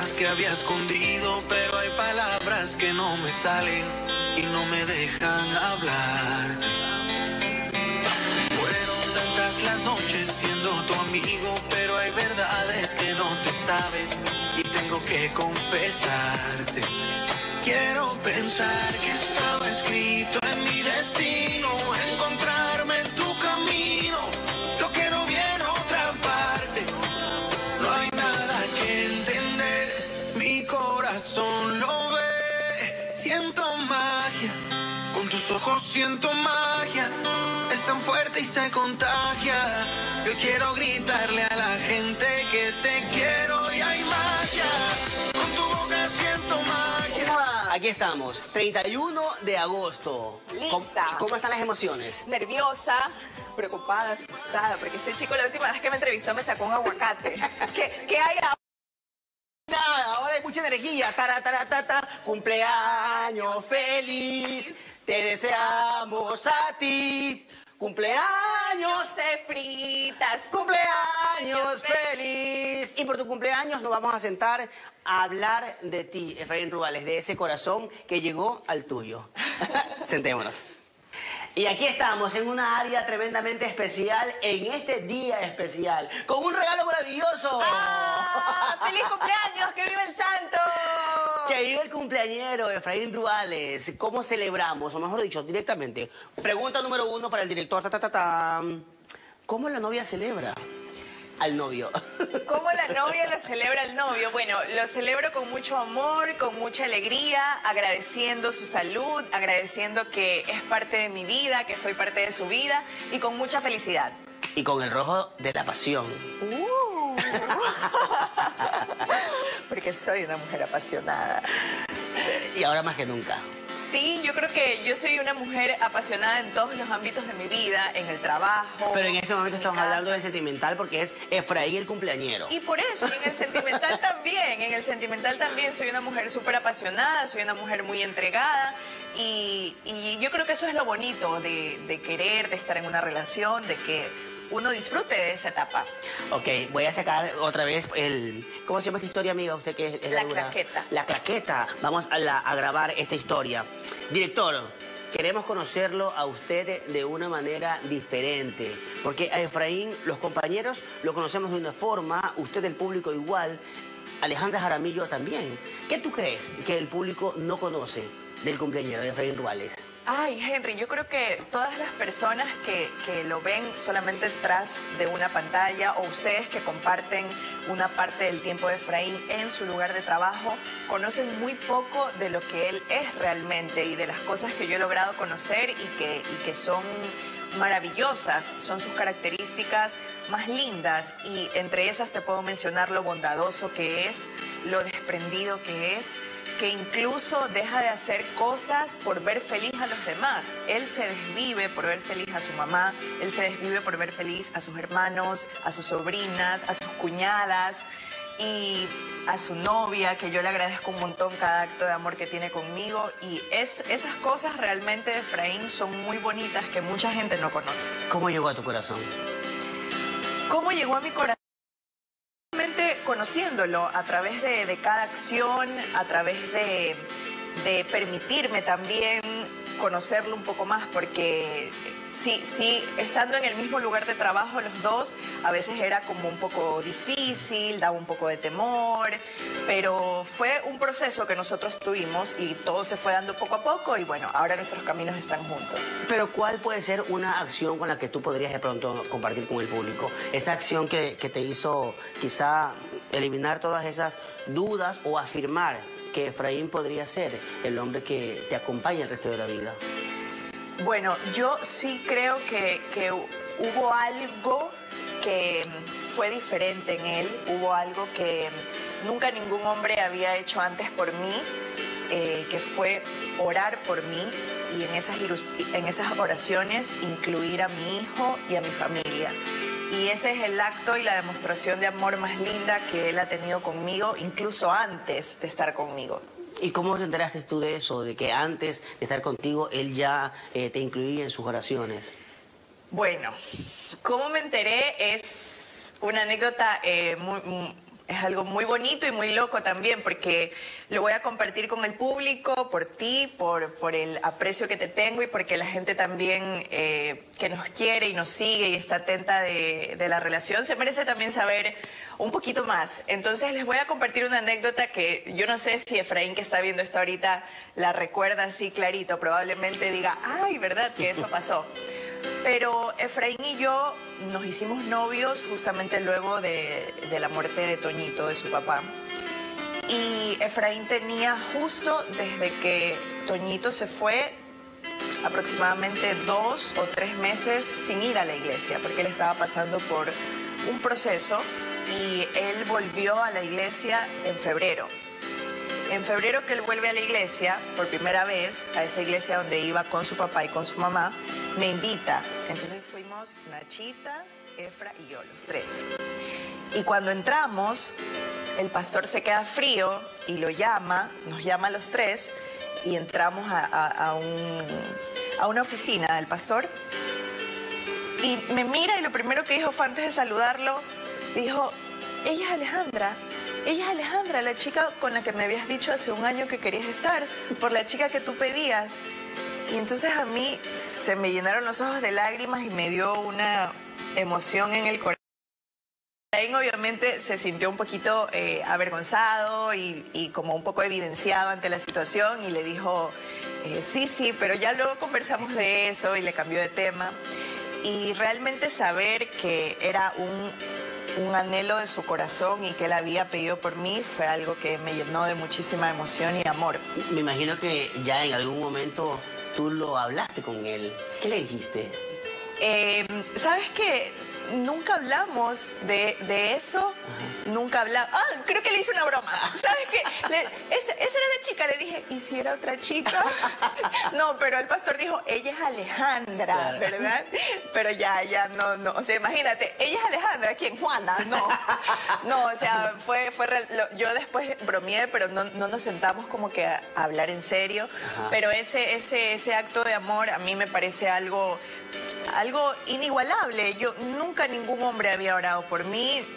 más que había escondido, pero hay palabras que no me salen y no me dejan hablarte. Fueron tantas las noches siendo tu amigo, pero hay verdades que no te sabes y tengo que confesarte. Quiero pensar que estaba escrito en mi destino, encontrarme en tu camino, lo que no viene a otra parte. No hay nada que entender, mi corazón lo ve. Siento magia, con tus ojos siento magia, es tan fuerte y se contagia. Yo quiero gritarle a la gente que te quiero y hay magia, con tu boca siento magia. Aquí estamos, 31 de agosto. Lista. ¿Cómo están las emociones? Nerviosa, preocupada, asustada, porque este chico la última vez que me entrevistó me sacó un aguacate. ¿Qué hay ahora? Nada, ahora hay mucha energía. Tara, cumpleaños feliz, te deseamos a ti. Cumpleaños Fritas. Cumpleaños feliz. Y por tu cumpleaños nos vamos a sentar a hablar de ti, Efraín Ruales, de ese corazón que llegó al tuyo. Sentémonos. Y aquí estamos en una área tremendamente especial, en este día especial, con un regalo maravilloso. ¡Ah! ¡Feliz cumpleaños! ¡Que viva el santo! Que vive el cumpleañero, Efraín Ruales. ¿Cómo celebramos? O mejor dicho, directamente. Pregunta número 1 para el director. ¿Cómo la novia celebra al novio? ¿Cómo la novia lo celebra al novio? Bueno, lo celebro con mucho amor, con mucha alegría, agradeciendo su salud, agradeciendo que es parte de mi vida, que soy parte de su vida y con mucha felicidad. Y con el rojo de la pasión. Porque soy una mujer apasionada. Y ahora más que nunca. Sí, yo creo que yo soy una mujer apasionada en todos los ámbitos de mi vida, en el trabajo. Pero en este momento estamos hablando del sentimental porque es Efraín el cumpleañero. Y por eso, en el sentimental también soy una mujer súper apasionada, soy una mujer muy entregada y yo creo que eso es lo bonito de querer, de estar en una relación, de que uno disfrute de esa etapa. Ok, voy a sacar otra vez el... ¿Cómo se llama esta historia, amiga? Usted que es la claqueta. La claqueta. Vamos a grabar esta historia. Director, queremos conocerlo a usted de una manera diferente. Porque a Efraín, los compañeros lo conocemos de una forma, usted el público igual, Alejandra Jaramillo también. ¿Qué tú crees que el público no conoce del cumpleañero de Efraín Ruales? Ay, Henry, yo creo que todas las personas que lo ven solamente detrás de una pantalla o ustedes que comparten una parte del tiempo de Efraín en su lugar de trabajo, conocen muy poco de lo que él es realmente y de las cosas que yo he logrado conocer y que son maravillosas, son sus características más lindas y entre esas te puedo mencionar lo bondadoso que es, lo desprendido que es, que incluso deja de hacer cosas por ver feliz a los demás. Él se desvive por ver feliz a su mamá, él se desvive por ver feliz a sus hermanos, a sus sobrinas, a sus cuñadas y a su novia, que yo le agradezco un montón cada acto de amor que tiene conmigo. Y esas cosas realmente de Efraín son muy bonitas que mucha gente no conoce. ¿Cómo llegó a tu corazón? ¿Cómo llegó a mi corazón? Conociéndolo a través de cada acción, a través de permitirme también conocerlo un poco más, porque sí, estando en el mismo lugar de trabajo los dos, a veces era como un poco difícil, daba un poco de temor, pero fue un proceso que nosotros tuvimos y todo se fue dando poco a poco y bueno, ahora nuestros caminos están juntos. Pero ¿cuál puede ser una acción con la que tú podrías de pronto compartir con el público? Esa acción que te hizo quizá eliminar todas esas dudas o afirmar que Efraín podría ser el hombre que te acompaña el resto de la vida. Bueno, yo sí creo que hubo algo que fue diferente en él, hubo algo que nunca ningún hombre había hecho antes por mí, que fue orar por mí y en esas oraciones incluir a mi hijo y a mi familia. Y ese es el acto y la demostración de amor más linda que él ha tenido conmigo, incluso antes de estar conmigo. ¿Y cómo te enteraste tú de eso? De que antes de estar contigo, él ya te incluía en sus oraciones. Bueno, cómo me enteré es una anécdota Es algo muy bonito y muy loco también, porque lo voy a compartir con el público, por ti, por el aprecio que te tengo y porque la gente también que nos quiere y nos sigue y está atenta de la relación se merece también saber un poquito más. Entonces les voy a compartir una anécdota que yo no sé si Efraín, que está viendo esto ahorita, la recuerda así clarito. Probablemente diga, ay, ¿verdad que eso pasó? Pero Efraín y yo nos hicimos novios justamente luego de la muerte de Toñito, de su papá. Y Efraín tenía justo desde que Toñito se fue aproximadamente 2 o 3 meses sin ir a la iglesia, porque él estaba pasando por un proceso y él volvió a la iglesia en febrero. En febrero que él vuelve a la iglesia, por primera vez, a esa iglesia donde iba con su papá y con su mamá, me invita. Entonces fuimos Nachita, Efra y yo, los 3. Y cuando entramos, el pastor se queda frío y lo llama, nos llama a los 3 y entramos a una oficina del pastor. Y me mira y lo primero que dijo fue, antes de saludarlo, dijo, ella es Alejandra. Ella es Alejandra, la chica con la que me habías dicho hace un año que querías estar, por la chica que tú pedías. Y entonces a mí se me llenaron los ojos de lágrimas y me dio una emoción en el corazón. Efraín obviamente se sintió un poquito avergonzado y como un poco evidenciado ante la situación y le dijo, sí, pero ya luego conversamos de eso y le cambió de tema. Y realmente saber que era un anhelo de su corazón y que él había pedido por mí fue algo que me llenó de muchísima emoción y amor. Me imagino que ya en algún momento tú lo hablaste con él. ¿Qué le dijiste? ¿Sabes qué? Nunca hablamos de eso. Ajá. Nunca hablamos. Ah, creo que le hice una broma. ¿Sabes qué? Esa era la chica. Le dije, ¿y si era otra chica? No, pero el pastor dijo, ella es Alejandra, claro, ¿verdad? Pero ya no. O sea, imagínate, ella es Alejandra, ¿quién? Juana. No, o sea, fue yo después bromeé, pero no nos sentamos como que a hablar en serio. Ajá. Pero ese acto de amor a mí me parece algo inigualable. Nunca ningún hombre había orado por mí,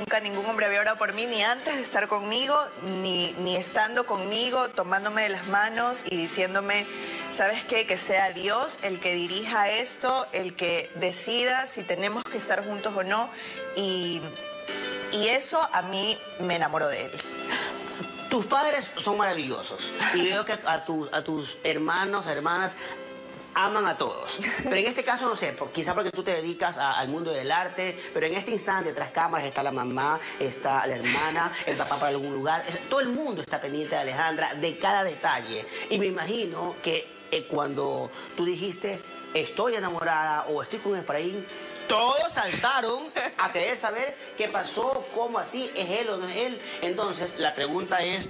ni antes de estar conmigo, ni estando conmigo, tomándome de las manos y diciéndome, ¿sabes qué? Que sea Dios el que dirija esto, el que decida si tenemos que estar juntos o no. Y eso a mí me enamoró de él. Tus padres son maravillosos y veo que a tus hermanos, hermanas, aman a todos. Pero en este caso, no sé, quizá porque tú te dedicas al mundo del arte, pero en este instante, tras cámaras, está la mamá, está la hermana, el papá para algún lugar. Todo el mundo está pendiente de Alejandra, de cada detalle. Y me imagino que cuando tú dijiste, estoy enamorada o estoy con Efraín, todos saltaron a querer saber qué pasó, cómo así, es él o no es él. Entonces, la pregunta es,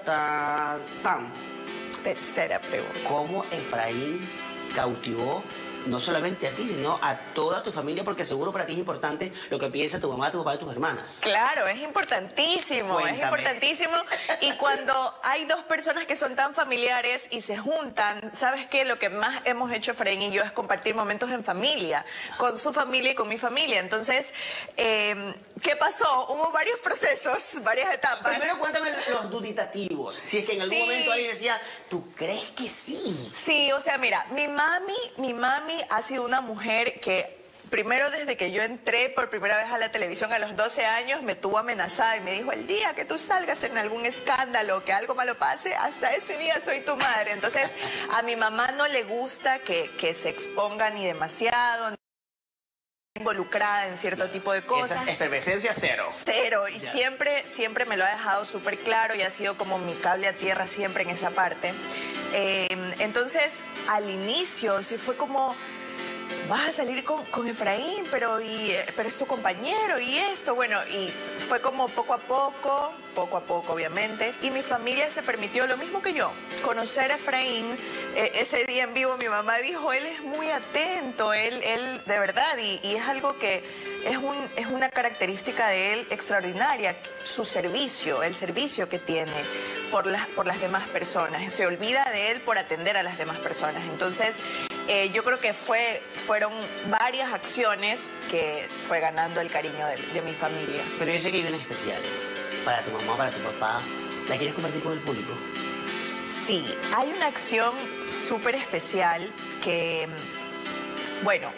Tercera pregunta. ¿Cómo Efraín cautivó no solamente a ti, sino a toda tu familia? Porque seguro para ti es importante lo que piensa tu mamá, tu papá y tus hermanas. Claro, es importantísimo. Cuéntame. Es importantísimo. Y cuando hay dos personas que son tan familiares y se juntan, ¿sabes qué? Lo que más hemos hecho Efraín y yo es compartir momentos en familia, con su familia y con mi familia. Entonces, ¿qué pasó? Hubo varios procesos, varias etapas. Primero cuéntame los duditativos. Si es que en algún momento alguien decía, ¿tú crees que sí? Sí, o sea, mira, mi mami ha sido una mujer que primero desde que yo entré por primera vez a la televisión a los 12 años me tuvo amenazada y me dijo, el día que tú salgas en algún escándalo, que algo malo pase, hasta ese día soy tu madre. Entonces a mi mamá no le gusta que se exponga ni demasiado, involucrada en cierto tipo de cosas. Esa efervescencia cero. Cero. Y siempre me lo ha dejado súper claro y ha sido como mi cable a tierra siempre en esa parte. Entonces, al inicio sí fue como, vas a salir con Efraín, pero es tu compañero y esto. Bueno, y fue como poco a poco obviamente. Y mi familia se permitió lo mismo que yo, conocer a Efraín. Ese día en vivo mi mamá dijo, él es muy atento, él de verdad, y es algo que es una característica de él extraordinaria, su servicio, el servicio que tiene por las demás personas. Se olvida de él por atender a las demás personas. Entonces, yo creo que fueron varias acciones que fue ganando el cariño de mi familia. Pero yo sé que hay una especial. para tu mamá, para tu papá, ¿la quieres compartir con el público? Sí, hay una acción súper especial que, bueno,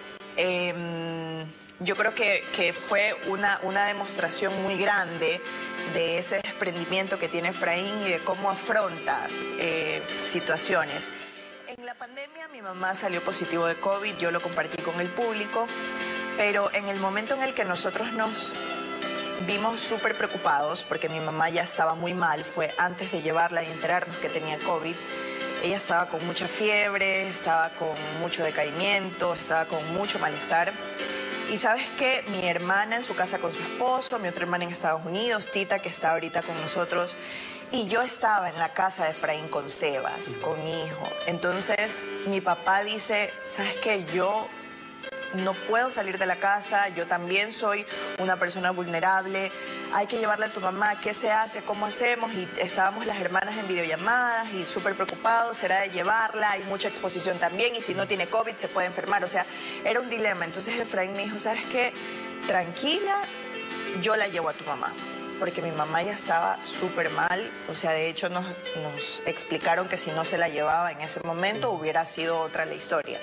yo creo que fue una demostración muy grande de ese desprendimiento que tiene Efraín y de cómo afronta situaciones. En la pandemia mi mamá salió positivo de COVID, yo lo compartí con el público, pero en el momento en el que nosotros nos vimos súper preocupados, porque mi mamá ya estaba muy mal, fue antes de llevarla y enterarnos que tenía COVID. Ella estaba con mucha fiebre, estaba con mucho decaimiento, estaba con mucho malestar. Y ¿sabes qué? Mi hermana en su casa con su esposo, mi otra hermana en Estados Unidos, Tita, que está ahorita con nosotros, y yo estaba en la casa de Efraín con Sebas, con mi hijo. Entonces mi papá dice, ¿sabes qué? Yo no puedo salir de la casa, yo también soy una persona vulnerable, hay que llevarle a tu mamá, ¿qué se hace? ¿Cómo hacemos? Y estábamos las hermanas en videollamadas y súper preocupados, será de llevarla, hay mucha exposición también y si no tiene COVID se puede enfermar, o sea, era un dilema. Entonces Efraín me dijo, ¿sabes qué? Tranquila, yo la llevo a tu mamá, porque mi mamá ya estaba súper mal, o sea, de hecho nos explicaron que si no se la llevaba en ese momento hubiera sido otra la historia.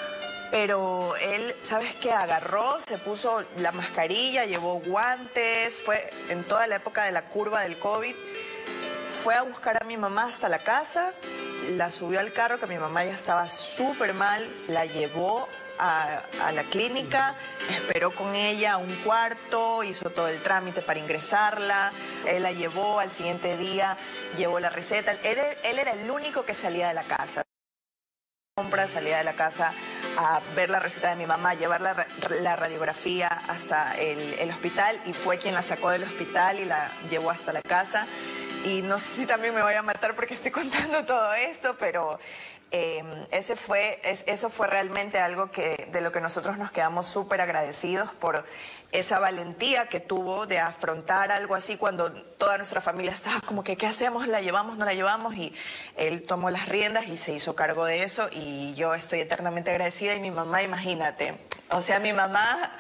Pero él, ¿sabes qué? Agarró, se puso la mascarilla, llevó guantes, fue en toda la época de la curva del COVID, fue a buscar a mi mamá hasta la casa, la subió al carro, que mi mamá ya estaba súper mal, la llevó a la clínica, esperó con ella un cuarto, hizo todo el trámite para ingresarla, él la llevó al siguiente día, llevó la receta, él era el único que salía de la casa. Salía de la casa a ver la receta de mi mamá, llevar la radiografía hasta el hospital y fue quien la sacó del hospital y la llevó hasta la casa. Y no sé si también me voy a matar porque estoy contando todo esto, pero eso fue realmente algo de lo que nosotros nos quedamos súper agradecidos por esa valentía que tuvo de afrontar algo así cuando toda nuestra familia estaba como que ¿qué hacemos? ¿La llevamos? ¿No la llevamos? Y él tomó las riendas y se hizo cargo de eso y yo estoy eternamente agradecida y mi mamá, imagínate, o sea, mi mamá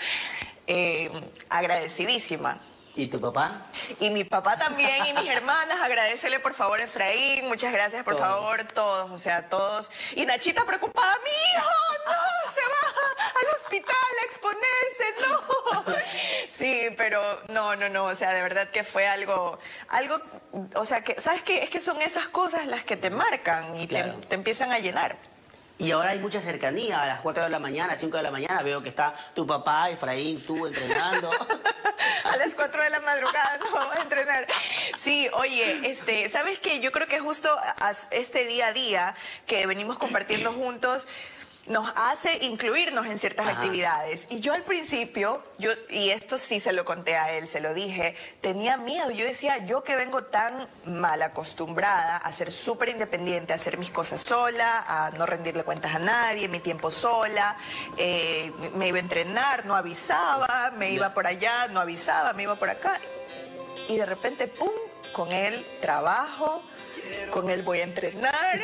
agradecidísima. ¿Y tu papá? Y mi papá también, y mis hermanas, agradecele por favor a Efraín, muchas gracias por favor, todos, o sea, todos. Y Nachita preocupada, mi hijo, no, se va al hospital a exponerse, no. Sí, pero no, o sea, de verdad que fue algo, o sea, que, ¿sabes qué? Es que son esas cosas las que te marcan y claro, te empiezan a llenar. Y ahora hay mucha cercanía, a las 4 de la mañana, 5 de la mañana, veo que está tu papá, Efraín, tú entrenando. A las 4 de la madrugada no vamos a entrenar. Sí, oye, ¿sabes qué? Yo creo que justo este día a día que venimos compartiendo juntos nos hace incluirnos en ciertas actividades. Y yo al principio, y esto sí se lo conté a él, se lo dije, tenía miedo. Yo decía, yo que vengo tan mal acostumbrada a ser súper independiente, a hacer mis cosas sola, a no rendirle cuentas a nadie, mi tiempo sola, me iba a entrenar, no avisaba, me iba por allá, no avisaba, me iba por acá. Y de repente, ¡pum!, con él trabajo, con él voy a entrenar,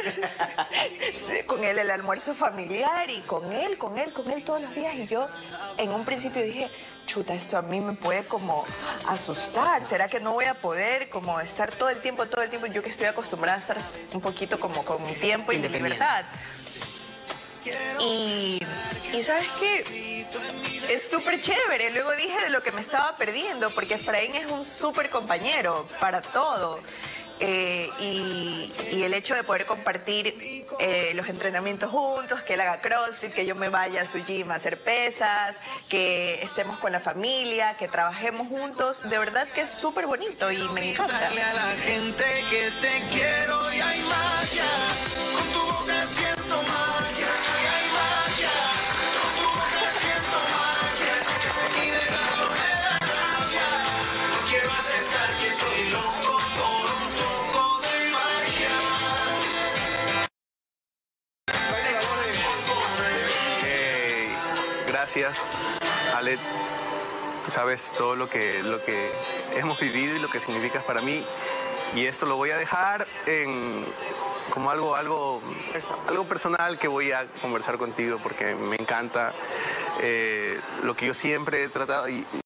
con él el almuerzo familiar y con él todos los días. Y yo en un principio dije, chuta, esto a mí me puede como asustar. ¿Será que no voy a poder como estar todo el tiempo, yo que estoy acostumbrada a estar un poquito como con mi tiempo y de libertad? Y ¿sabes qué? Es súper chévere. Luego dije de lo que me estaba perdiendo, porque Efraín es un súper compañero para todo. Y el hecho de poder compartir los entrenamientos juntos, que él haga CrossFit, que yo me vaya a su gym a hacer pesas, que estemos con la familia, que trabajemos juntos, de verdad que es súper bonito y me encanta. Darle a la gente que te quiero y hay magia, con tu boca siento magia, y hay magia, con tu boca siento magia, y dejarlo me da rabia, no quiero aceptar que estoy loco por un poco de magia. Gracias, Ale. Tú sabes todo lo que hemos vivido y lo que significas para mí. Y esto lo voy a dejar como algo personal que voy a conversar contigo porque me encanta lo que yo siempre he tratado.